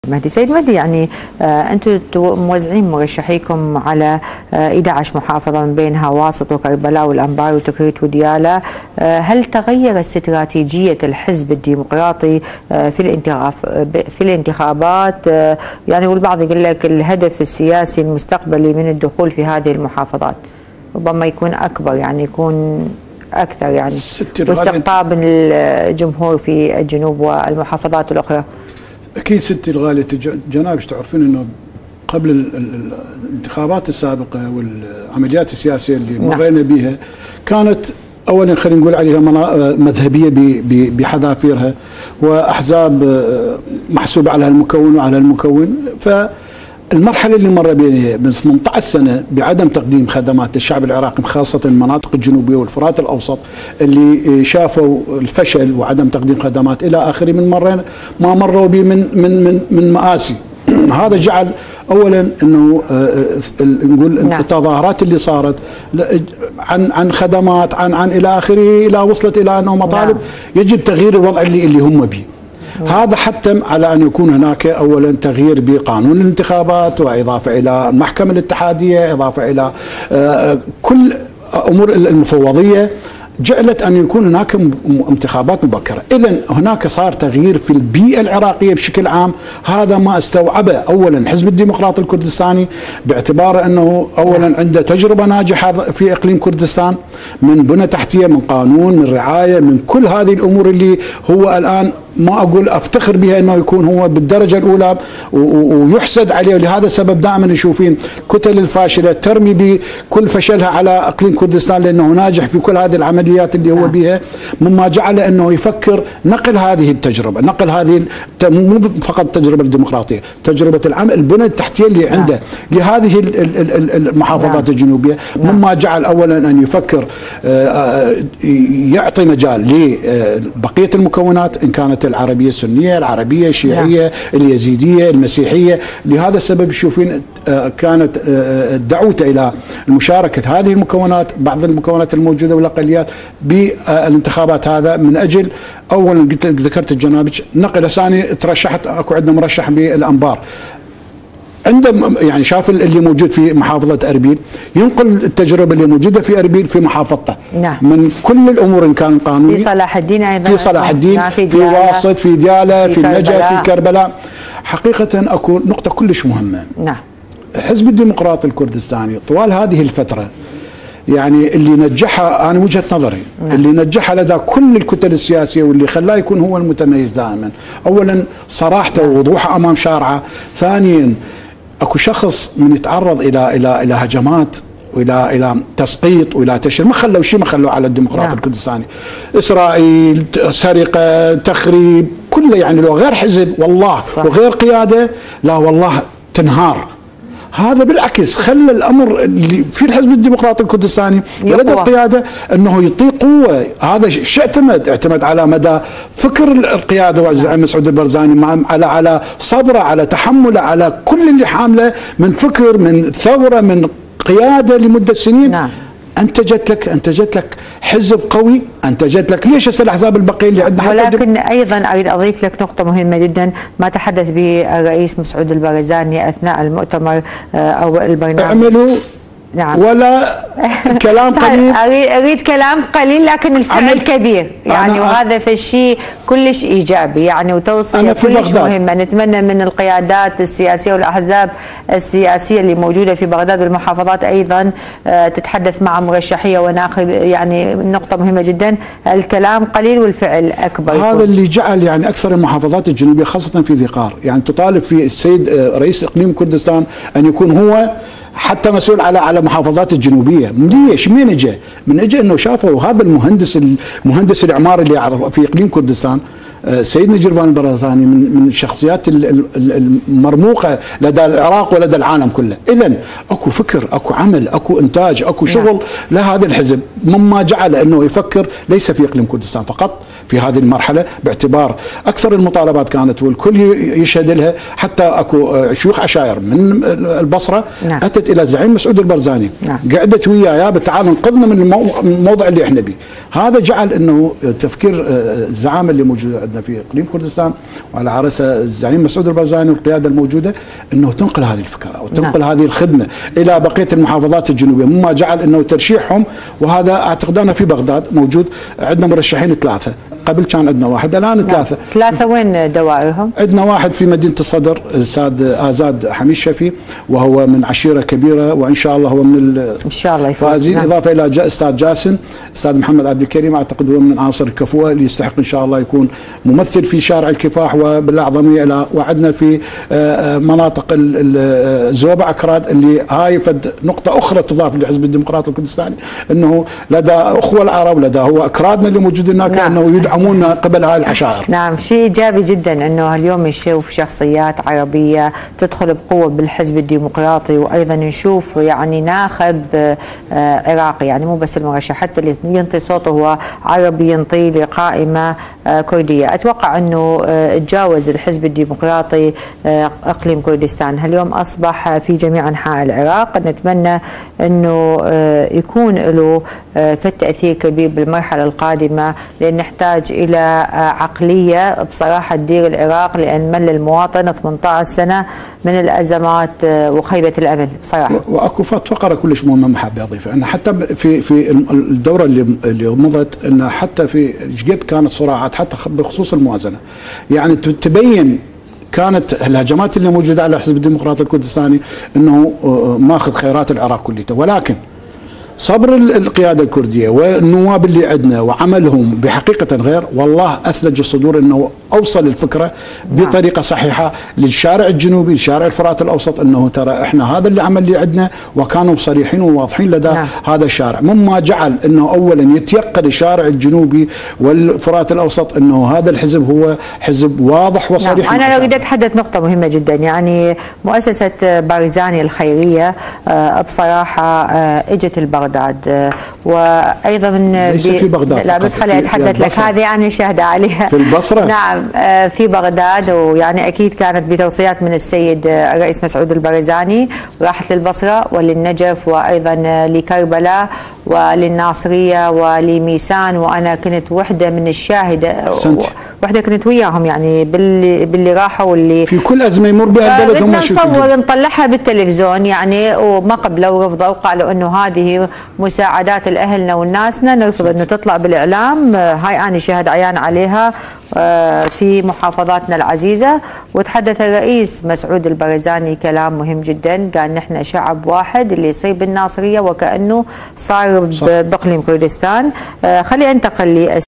مهدي سيد مهدي، يعني انتم موزعين مرشحيكم على 11 محافظه من بينها واسط وكربلاء والانبار وتكريت ودياله. هل تغيرت استراتيجيه الحزب الديمقراطي في الانتخابات؟ يعني والبعض يقول لك الهدف السياسي المستقبلي من الدخول في هذه المحافظات ربما يكون اكبر، يعني يكون اكثر يعني واستقطاب الجمهور في الجنوب والمحافظات الاخرى. اكيد ستي الغاليه جنابش تعرفين انه قبل الانتخابات السابقه والعمليات السياسيه اللي مرينا بها كانت اولا خلينا نقول عليها مذهبيه بحذافيرها، واحزاب محسوبه على المكون وعلى المكون. فالمرحله اللي مر بيها من 18 سنه بعدم تقديم خدمات للشعب العراقي خاصه المناطق الجنوبيه والفرات الاوسط اللي شافوا الفشل وعدم تقديم خدمات الى اخره، من مرين ما مروا به من مآسي. هذا جعل اولا انه نقول التظاهرات اللي صارت عن خدمات عن الى اخره، الى وصلت الى انه مطالب يجب تغيير الوضع اللي هم به. هذا حتم على أن يكون هناك أولا تغيير بقانون الانتخابات، وإضافة إلى المحكمة الاتحادية، إضافة إلى كل أمور المفوضية، جعلت أن يكون هناك انتخابات مبكرة. إذن هناك صار تغيير في البيئة العراقية بشكل عام. هذا ما استوعبه أولا الحزب الديمقراطي الكردستاني، باعتباره أنه أولا عنده تجربة ناجحة في إقليم كردستان من بنى تحتية، من قانون، من رعاية، من كل هذه الأمور اللي هو الآن ما أقول أفتخر بها أنه يكون هو بالدرجة الأولى ويحسد عليه. ولهذا السبب دائما نشوفين كتل الفاشلة ترمي بكل فشلها على إقليم كردستان لأنه ناجح في كل هذه العمليات اللي هو بها، مما جعل أنه يفكر نقل هذه التجربة، نقل هذه مو فقط التجربة الديمقراطية، تجربة العمل البنى التحتية اللي عنده لهذه المحافظات الجنوبية، مما جعل أولا أن يفكر يعطي مجال لبقية المكونات إن كانت العربية السنية، العربية الشيعية، اليزيدية، المسيحية. لهذا السبب تشوفين كانت دعوته إلى مشاركة هذه المكونات، بعض المكونات الموجودة والأقليات بالانتخابات، هذا من أجل أولا ذكرت الجنابج نقل ثاني ترشحت، أكو عندنا مرشح بالأنبار عنده يعني شاف اللي موجود في محافظة أربيل، ينقل التجربة اللي موجودة في أربيل في محافظته. من كل الأمور إن كان قانوني، في صلاح الدين أيضا، في صلاح الدين، في واسط، في ديالة، في النجف، في كربلاء. حقيقة أكو نقطة كلش مهمة. الحزب الديمقراطي الكردستاني طوال هذه الفترة يعني اللي نجحها، أنا وجهة نظري اللي نجحها لدى كل الكتل السياسية واللي خلاه يكون هو المتميز دائما، أولا صراحته ووضوحه أمام شارعه، ثانيا اكو شخص من يتعرض الى هجمات والى تسقيط والى تشهير، ما خلوا شيء، ما خلوا على الديمقراطي الكردستاني، اسرائيل، سرقه، تخريب، كله يعني لو غير حزب والله وغير قياده لا والله تنهار. هذا بالعكس خلى الامر اللي في الحزب الديمقراطي الكردستاني ولدى القياده انه يعطيه قوه. هذا شيء اعتمد على مدى فكر القياده والزعيم مسعود البرزاني، على صبره، على تحمله، على كل اللي حامله من فكر، من ثوره، من قياده لمده سنين. انتجت لك حزب قوي، انتجت لك ليش هسه الاحزاب البقيه اللي عندنا. ولكن ايضا اريد اضيف لك نقطه مهمه جدا ما تحدث به الرئيس مسعود البرزاني اثناء المؤتمر او البرنامج. اعملوا ولا كلام قليل. اريد كلام قليل لكن الفعل كبير يعني، وهذا في الشيء كلش ايجابي يعني، وتوصيه كلش مهمه. نتمنى من القيادات السياسيه والاحزاب السياسيه اللي موجوده في بغداد والمحافظات ايضا تتحدث مع مرشحيه وناخب، يعني نقطه مهمه جدا، الكلام قليل والفعل اكبر. هذا اللي جعل يعني اكثر المحافظات الجنوبيه خاصه في ذي قار يعني تطالب في السيد رئيس اقليم كردستان ان يكون هو حتى مسؤول على المحافظات الجنوبيه. ليش؟ من اجى؟ من اجى انه شافوا هذا المهندس الاعمار اللي في اقليم كردستان سيد نجيرفان البرزاني من الشخصيات المرموقه لدى العراق ولدى العالم كله. اذا اكو فكر، اكو عمل، اكو انتاج، اكو شغل لهذا الحزب، مما جعل انه يفكر ليس في اقليم كردستان فقط في هذه المرحله، باعتبار اكثر المطالبات كانت والكل يشهد لها، حتى اكو شيوخ عشائر من البصره اتت الى الزعيم مسعود البرزاني، قعدت وياه تعال انقذنا من الموضع اللي احنا به. هذا جعل انه تفكير الزعامه اللي موجوده عندنا في اقليم كردستان، وعلى راسها الزعيم مسعود البرزاني والقياده الموجوده، انه تنقل هذه الفكره وتنقل هذه الخدمه الى بقيه المحافظات الجنوبيه، مما جعل انه ترشيحهم. وهذا اعتقد انا في بغداد موجود عندنا مرشحين 3، قبل كان عندنا واحد، الان 3. 3 وين دوائرهم؟ عندنا واحد في مدينه الصدر الاستاذ آزاد حميد شفي، وهو من عشيره كبيره، وان شاء الله هو من ان شاء الله الفائزين. اضافه الى استاذ جاسم، استاذ محمد عبد الكريم، اعتقد هو من عناصر الكفوه اللي يستحق ان شاء الله يكون ممثل في شارع الكفاح وبالاعظميه. وعدنا في مناطق الزوبع اكراد، اللي هاي فد نقطه اخرى تضاف للحزب الديمقراطي الكردستاني، انه لدى اخوه العرب، لدى هو اكرادنا اللي موجودين هناك، انه يدعمون قبل هاي الحشائر. نعم، شيء ايجابي جدا انه اليوم نشوف شخصيات عربيه تدخل بقوه بالحزب الديمقراطي، وايضا نشوف يعني ناخب عراقي، يعني مو بس المرشح، حتى اللي ينطي صوته هو عربي ينطي لقائمه كرديه. اتوقع انه تجاوز الحزب الديمقراطي اقليم كردستان، اليوم اصبح في جميع انحاء العراق. نتمنى انه يكون له تاثير كبير بالمرحله القادمه، لان نحتاج الى عقليه بصراحه تدير العراق، لان مل المواطن 18 سنه من الازمات وخيبه الامل بصراحه. واكو فقره كلش مهمه ما حابب اضيفها، ان حتى في الدوره اللي مضت، ان حتى في قد كانت صراعات حتى بخصوص الموازنه، يعني تبين كانت الهجمات اللي موجوده على الحزب الديمقراطي الكردستاني انه ماخذ خيرات العراق كليته، ولكن صبر القياده الكرديه والنواب اللي عندنا وعملهم بحقيقه غير، والله اثلج الصدور انه اوصل الفكره بطريقه صحيحه للشارع الجنوبي، لشارع الفرات الاوسط، انه ترى احنا هذا اللي عمل اللي عندنا، وكانوا صريحين وواضحين لدى هذا الشارع، مما جعل انه اولا يتيقن الشارع الجنوبي والفرات الاوسط انه هذا الحزب هو حزب واضح وصريح. انا اريد اتحدث نقطه مهمه جدا، يعني مؤسسه بارزاني الخيريه بصراحه اجت البغداد، وايضا ليس في بغداد، لا بس خليني اتحدث لك، هذه انا شاهده عليها في البصره. نعم في بغداد، ويعني اكيد كانت بتوصيات من السيد الرئيس مسعود البرزاني، راحت للبصره وللنجف وايضا لكربلاء وللناصريه ولميسان، وانا كنت وحده من الشاهده، وحده كنت وياهم يعني باللي راحوا واللي في كل ازمه يمر بها البلد. هم نصور نطلعها بالتلفزيون يعني، وما قبلوا ورفضوا وقالوا انه هذه مساعدات لاهلنا والناسنا، نرفض انه تطلع بالاعلام. هاي انا شاهد عيان عليها في محافظاتنا العزيزه. وتحدث الرئيس مسعود البرزاني كلام مهم جدا، قال نحن شعب واحد، اللي يصيب بالناصريه وكانه صار باقليم كردستان. خلي انتقل لي